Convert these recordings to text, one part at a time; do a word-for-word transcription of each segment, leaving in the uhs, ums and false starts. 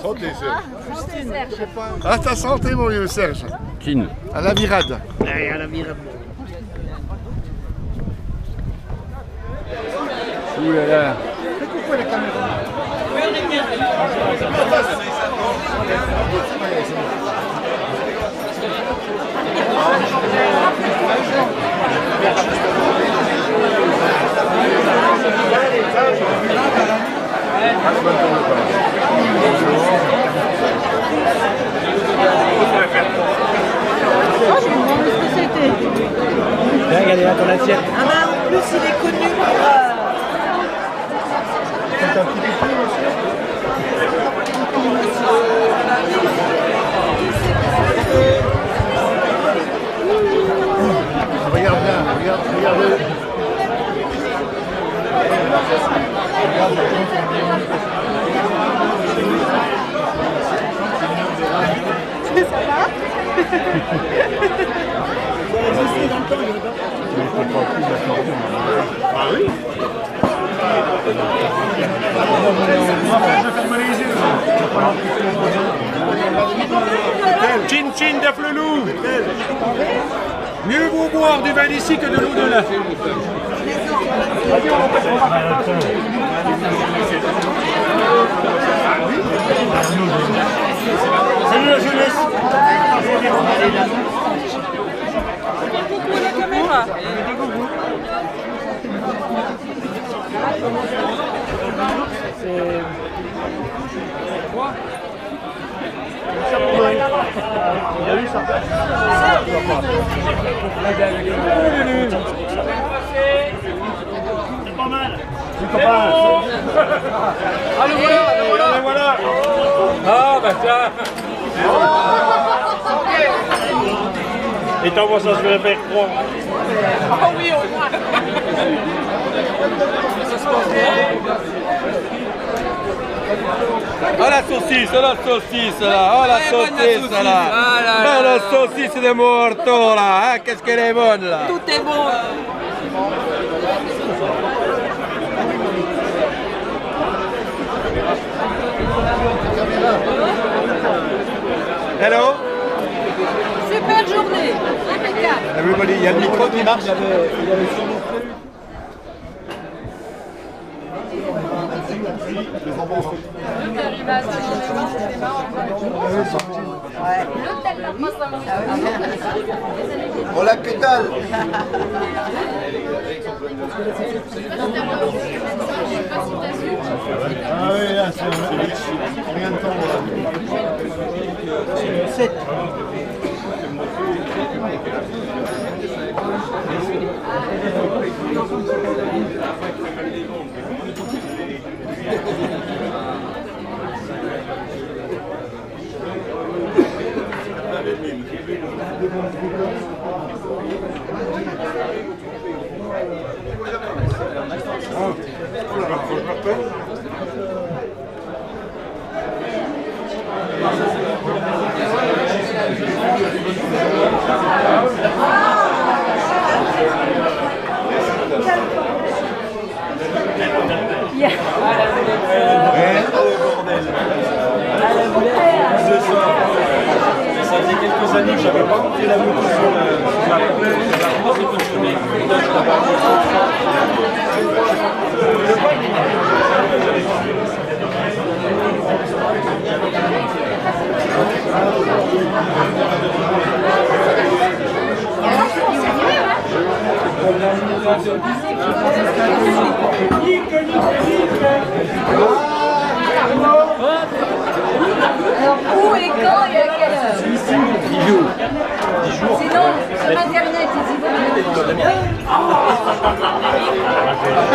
Santé, Serge. À ta santé, mon vieux Serge. Kin. À la virade. Allez, à la virade. Ouh là là. Fais coucou à la caméra. Oh, je me demande ce que c'était. Viens, regardez là ton assiette. Ah bah en plus il est connu pour... Euh... C'est un petit peu, monsieur. Regarde bien, regarde, regarde. C'est ça va? Ah oui? Chin chin de flelou. Mieux vaut boire du vin d'ici que de l'eau de là. Salut la jeunesse. Coucou à la caméra. Il a vu ça? C'est pas mal. C'est pas mal. Ah le voilà, le voilà. Le voilà. Ah bah tiens. Et t'envoies ça, je vais le faire trois. Oh oui, au moins. Ça se passe bien. Oh la saucisse, oh la saucisse là, oh la saucisse là. Oh la saucisse de morto là, hein, qu'est-ce qu'elle est bonne là. Tout est bon. Hello. Super journée. Impeccable. Everybody, il y a le micro qui marche. Hola, ¿qué tal? Ah oui, là, c'est rien de temps. sept. Yeah. Ça faisait quelques années que j'avais pas monté la moto sur la Alors où et quand et à quelle heure? dix jours. Sinon, sur internet, ils y vont.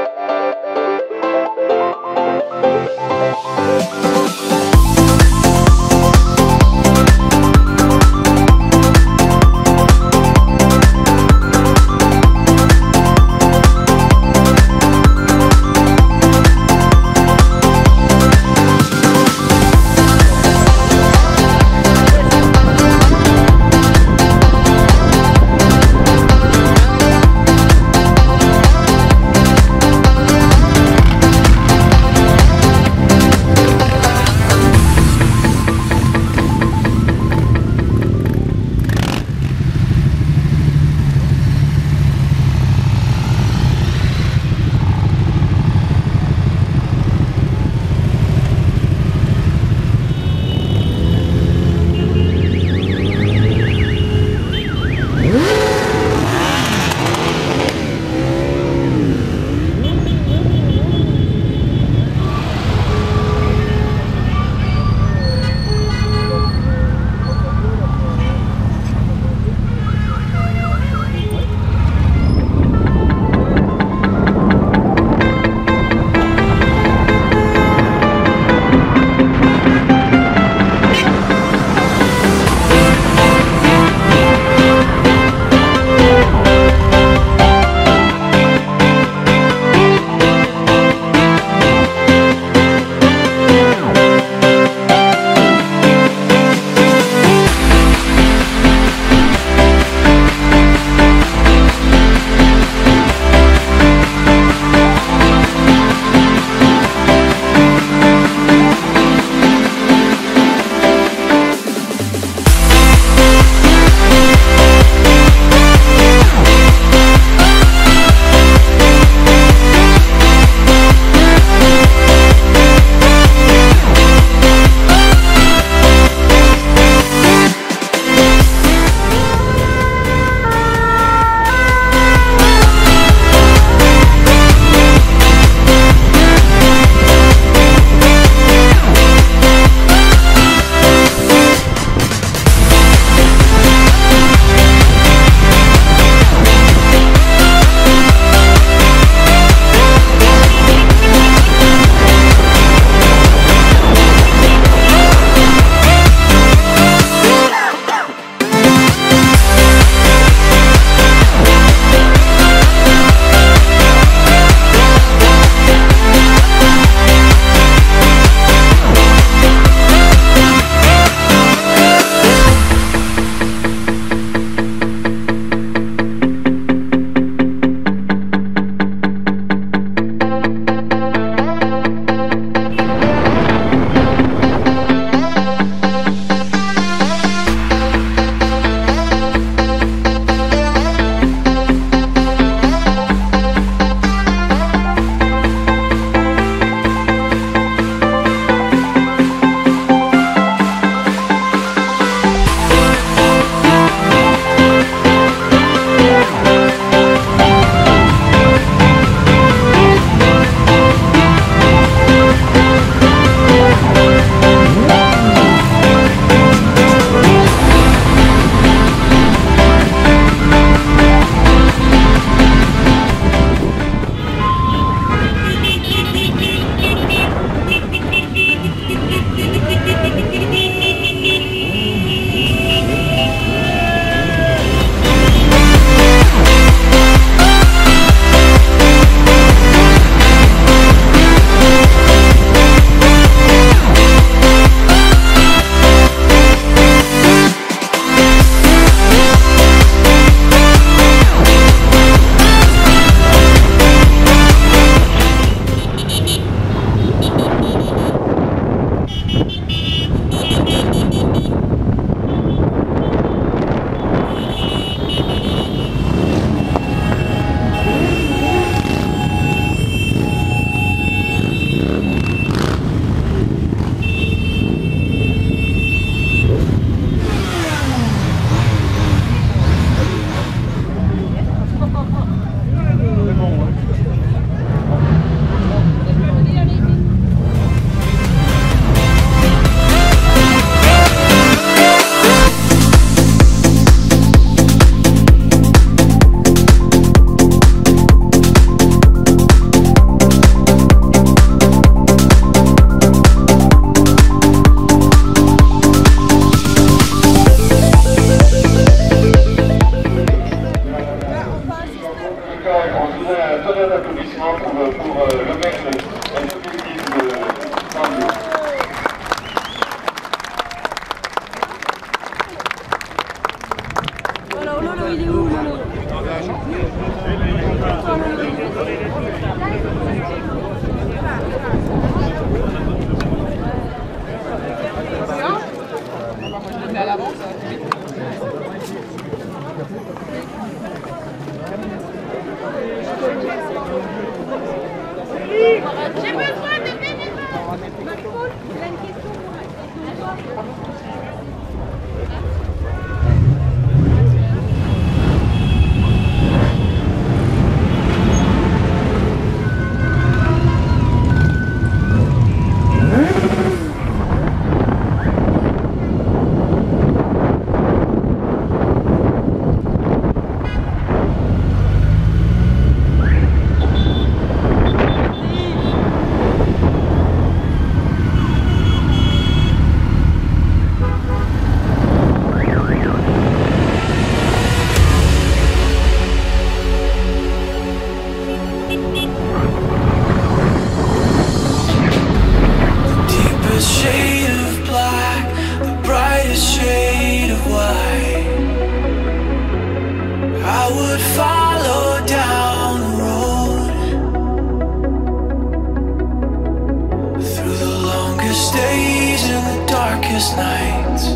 Nights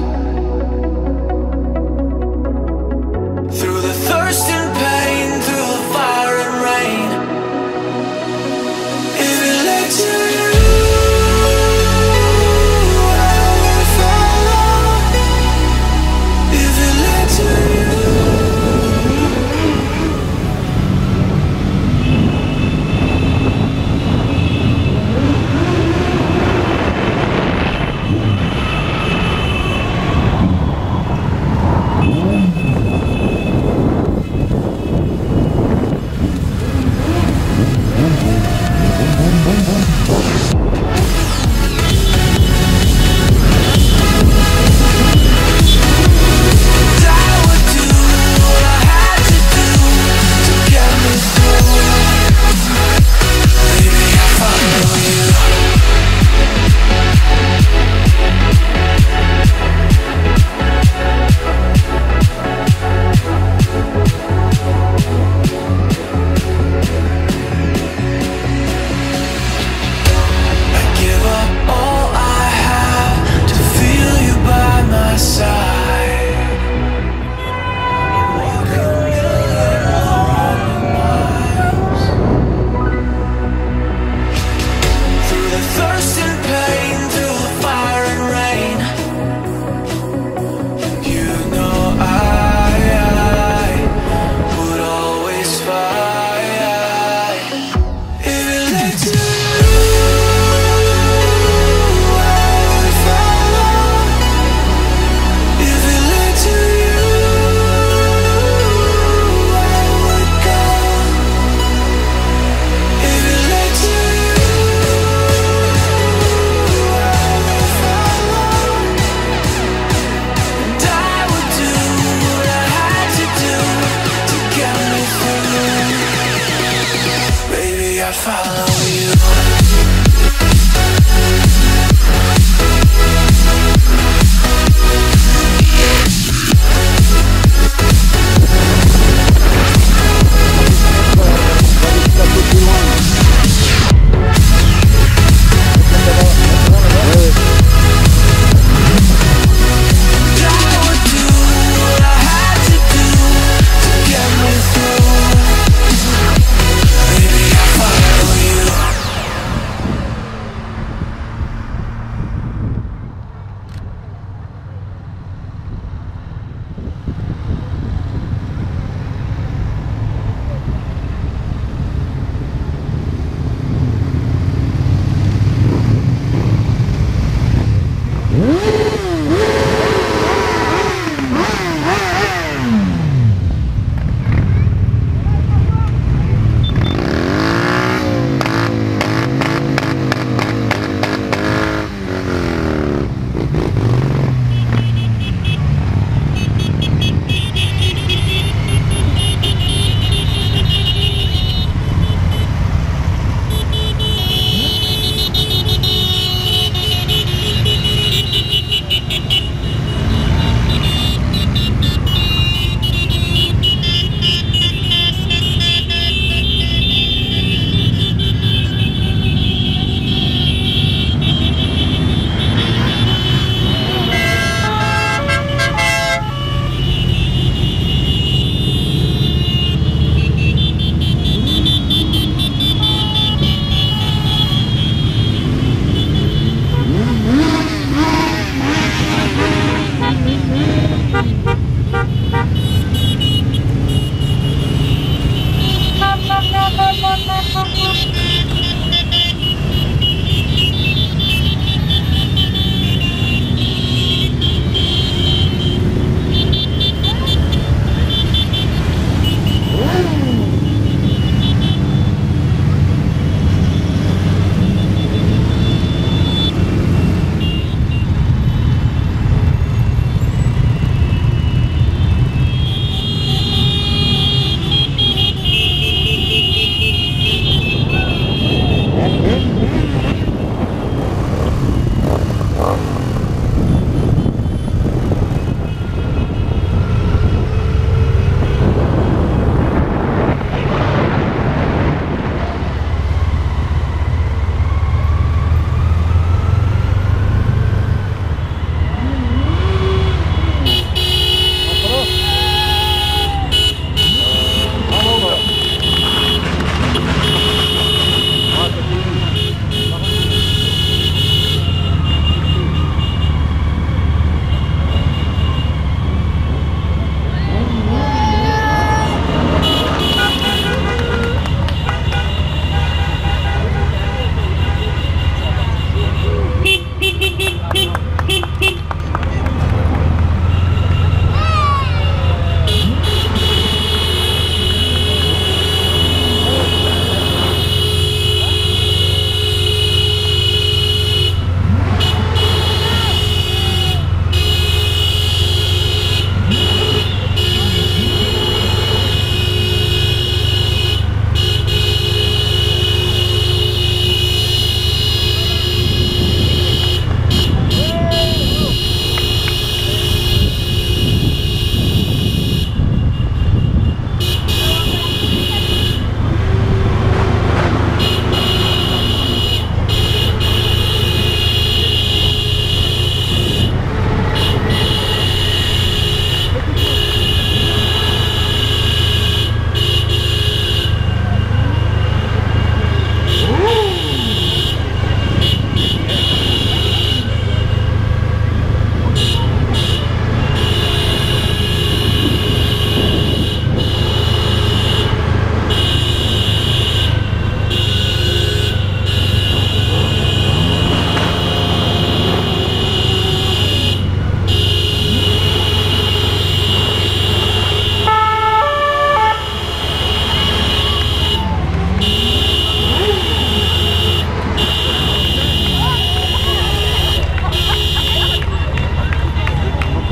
through the thirst and pain, through the fire and rain. If it led to you, I would follow. If it led to you.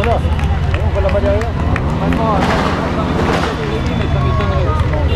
là. On va là-bas derrière. Maintenant, mais ça m'étonnerait.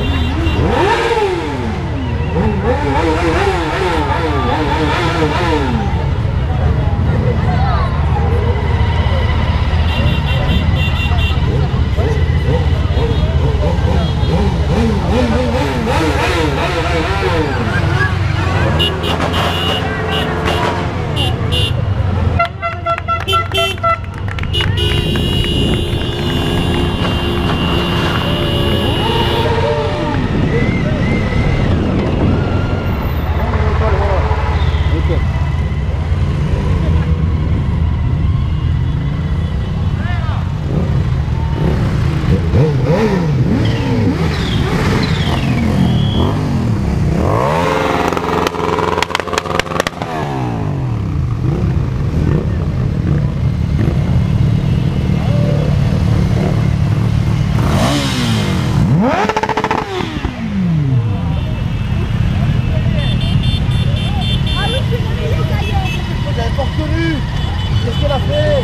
Qu'est-ce qu'elle a fait?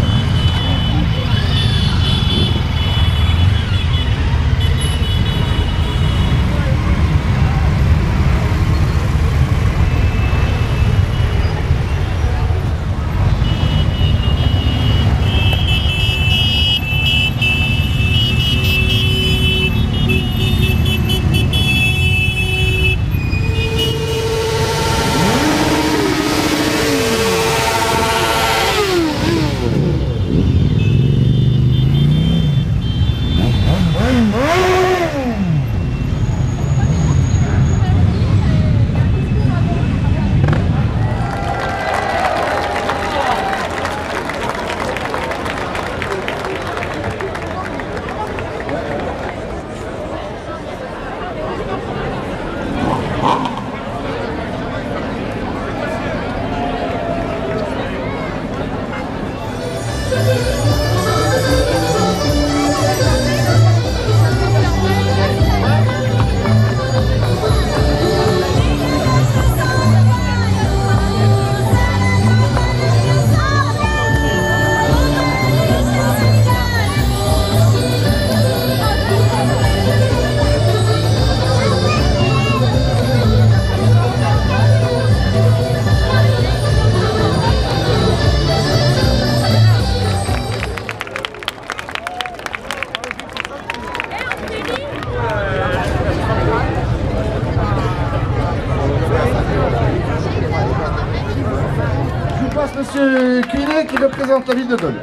Monsieur Cuinet qui représente la ville de Dole.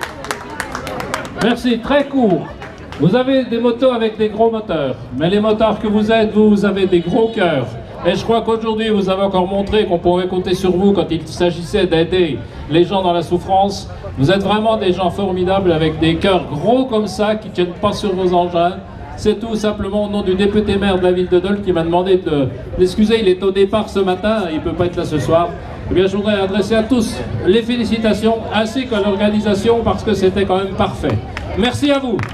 Merci, très court. Vous avez des motos avec des gros moteurs, mais les motards que vous êtes, vous, vous avez des gros cœurs. Et je crois qu'aujourd'hui, vous avez encore montré qu'on pouvait compter sur vous quand il s'agissait d'aider les gens dans la souffrance. Vous êtes vraiment des gens formidables avec des cœurs gros comme ça, qui ne tiennent pas sur vos engins. C'est tout simplement au nom du député maire de la ville de Dole qui m'a demandé de l'excuser. Il est au départ ce matin, il ne peut pas être là ce soir. Eh bien, je voudrais adresser à tous les félicitations ainsi qu'à l'organisation parce que c'était quand même parfait. Merci à vous.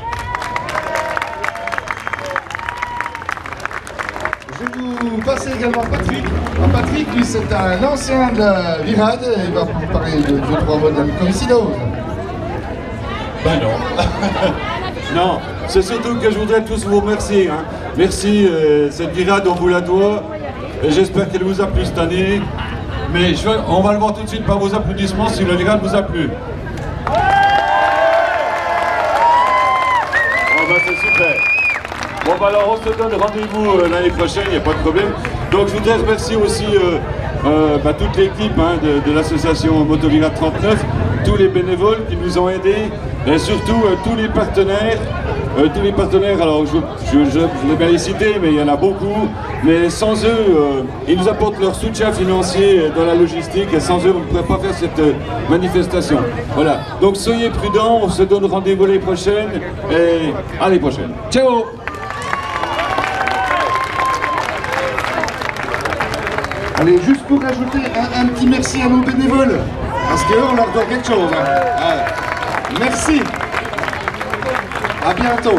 Je vais vous passer également Patrick. Alors Patrick, lui, c'est un ancien de la Virade. Il va vous parler de deux, trois mots de Comicidos. Ben non. Non, c'est surtout que je voudrais tous vous remercier. Hein. Merci, euh, cette Virade, on vous la doit. Et j'espère qu'elle vous a plu cette année. Mais je vais, on va le voir tout de suite par vos applaudissements si le Virade vous a plu. Oh bah c'est super. Bon bah alors on se donne rendez-vous euh, l'année prochaine, il n'y a pas de problème. Donc je voudrais remercier aussi euh, euh, bah, toute l'équipe hein, de, de l'association Motovirade trente-neuf, tous les bénévoles qui nous ont aidés et surtout euh, tous les partenaires. Euh, tous les partenaires, alors je, je, je, je vais bien les citer, mais il y en a beaucoup, mais sans eux, euh, ils nous apportent leur soutien financier dans la logistique et sans eux, on ne pourrait pas faire cette euh, manifestation. Voilà, donc soyez prudents, on se donne rendez-vous l'année prochaine et à l'année prochaine. Ciao! Allez, juste pour rajouter un, un petit merci à nos bénévoles, parce qu'eux, on leur doit quelque chose. Hein. Ouais. Merci! À bientôt.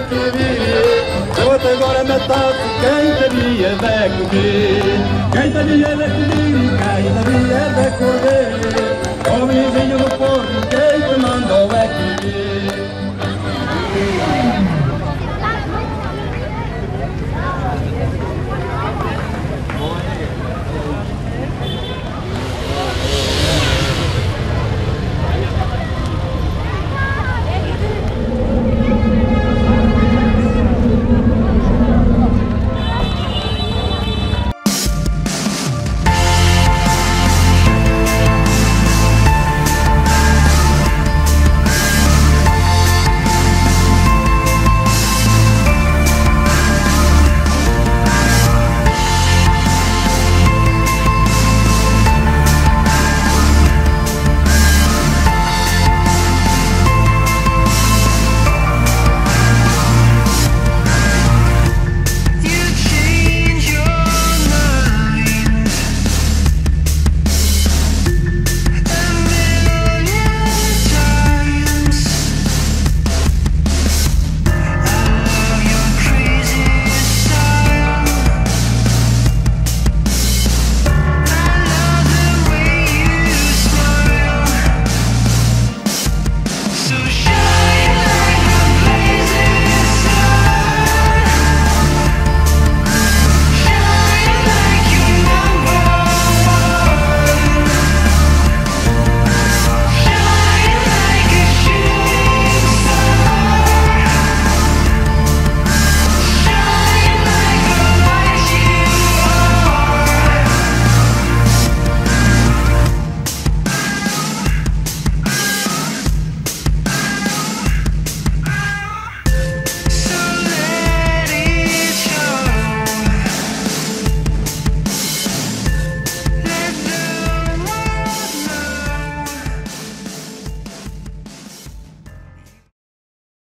que vir. Eu até agora metade quem sabia vai comer. Quem sabia vai comer, quem